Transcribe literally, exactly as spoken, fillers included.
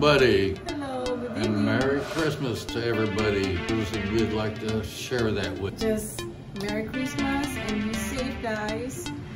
everybody. Hello, good evening. And Merry Christmas to everybody. Who's we'd like to share that with. Just Merry Christmas and be safe, guys.